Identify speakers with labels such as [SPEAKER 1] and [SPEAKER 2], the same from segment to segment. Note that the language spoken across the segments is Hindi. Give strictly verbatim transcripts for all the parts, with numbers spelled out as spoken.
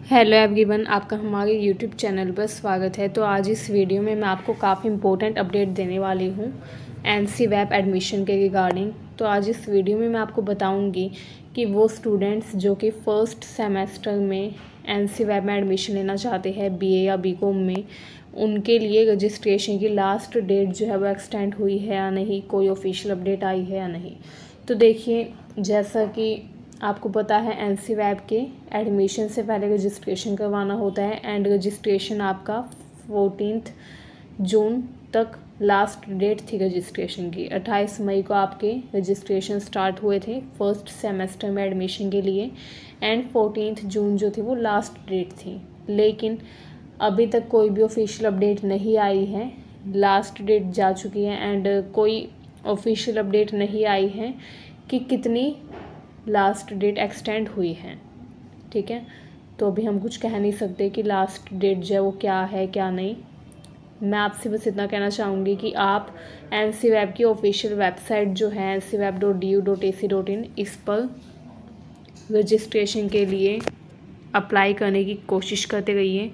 [SPEAKER 1] हेलो एवरीवन, आपका हमारे यूट्यूब चैनल पर स्वागत है। तो आज इस वीडियो में मैं आपको काफ़ी इम्पोर्टेंट अपडेट देने वाली हूँ एनसीवैप एडमिशन के रिगार्डिंग। तो आज इस वीडियो में मैं आपको बताऊँगी कि वो स्टूडेंट्स जो कि फ़र्स्ट सेमेस्टर में एनसीवैप में एडमिशन लेना चाहते हैं बीए या बीकॉम में, उनके लिए रजिस्ट्रेशन की लास्ट डेट जो है वो एक्सटेंड हुई है या नहीं, कोई ऑफिशियल अपडेट आई है या नहीं। तो देखिए, जैसा कि आपको पता है एनसीवैप के एडमिशन से पहले रजिस्ट्रेशन करवाना होता है एंड रजिस्ट्रेशन आपका फोर्टीन्थ जून तक लास्ट डेट थी रजिस्ट्रेशन की। अट्ठाईस मई को आपके रजिस्ट्रेशन स्टार्ट हुए थे फर्स्ट सेमेस्टर में एडमिशन के लिए एंड फोर्टीन्थ जून जो थी वो लास्ट डेट थी। लेकिन अभी तक कोई भी ऑफिशियल अपडेट नहीं आई है, लास्ट डेट जा चुकी है एंड कोई ऑफिशियल अपडेट नहीं आई है कि कितनी लास्ट डेट एक्सटेंड हुई है। ठीक है, तो अभी हम कुछ कह नहीं सकते कि लास्ट डेट जो है वो क्या है क्या नहीं। मैं आपसे बस इतना कहना चाहूँगी कि आप एनसीवैप की ऑफिशियल वेबसाइट जो है N C web dot D U dot A C dot in, इस पर रजिस्ट्रेशन के लिए अप्लाई करने की कोशिश करते रहिए,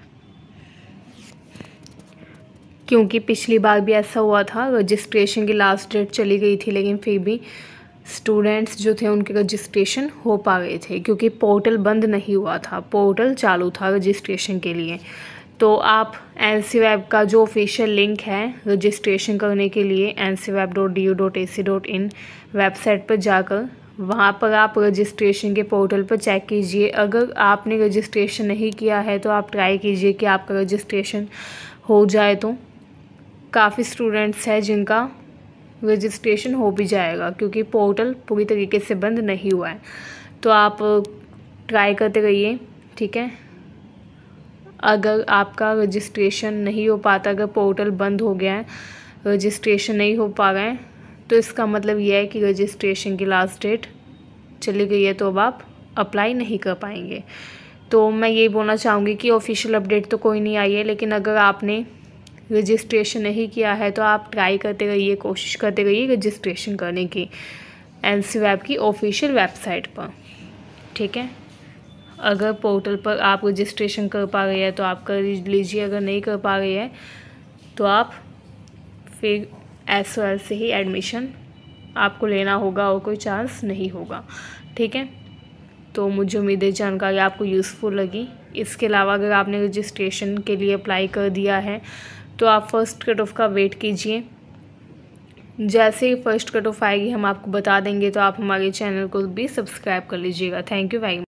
[SPEAKER 1] क्योंकि पिछली बार भी ऐसा हुआ था, रजिस्ट्रेशन की लास्ट डेट चली गई थी लेकिन फिर भी स्टूडेंट्स जो थे उनके रजिस्ट्रेशन हो पा गए थे क्योंकि पोर्टल बंद नहीं हुआ था, पोर्टल चालू था रजिस्ट्रेशन के लिए। तो आप एनसीवैप का जो ऑफिशियल लिंक है रजिस्ट्रेशन करने के लिए N C web dot D U dot A C dot in website पर जाकर वहाँ पर आप रजिस्ट्रेशन के पोर्टल पर चेक कीजिए। अगर आपने रजिस्ट्रेशन नहीं किया है तो आप ट्राई कीजिए कि आपका रजिस्ट्रेशन हो जाए। तो काफ़ी स्टूडेंट्स हैं जिनका रजिस्ट्रेशन हो भी जाएगा क्योंकि पोर्टल पूरी तरीके से बंद नहीं हुआ है। तो आप ट्राई करते रहिए, ठीक है। अगर आपका रजिस्ट्रेशन नहीं हो पाता, अगर पोर्टल बंद हो गया है, रजिस्ट्रेशन नहीं हो पा रहा है, तो इसका मतलब यह है कि रजिस्ट्रेशन की लास्ट डेट चली गई है, तो अब आप अप्लाई नहीं कर पाएंगे। तो मैं यही बोलना चाहूँगी कि ऑफिशियल अपडेट तो कोई नहीं आई है, लेकिन अगर आपने रजिस्ट्रेशन नहीं किया है तो आप ट्राई करते रहिए, कोशिश करते रहिए रजिस्ट्रेशन करने की एनसीवैप की ऑफिशियल वेबसाइट पर, ठीक है। अगर पोर्टल पर आप रजिस्ट्रेशन कर पा रहे हैं तो आप कर लीजिए, अगर नहीं कर पा रहे हैं तो आप फिर एस ओ एल से ही एडमिशन आपको लेना होगा और कोई चांस नहीं होगा, ठीक है। तो मुझे उम्मीद है जानकारी आपको यूज़फुल लगी। इसके अलावा अगर आपने रजिस्ट्रेशन के लिए अप्लाई कर दिया है तो आप फर्स्ट कट ऑफ का वेट कीजिए। जैसे ही फर्स्ट कट ऑफ आएगी हम आपको बता देंगे, तो आप हमारे चैनल को भी सब्सक्राइब कर लीजिएगा। Thank you very much.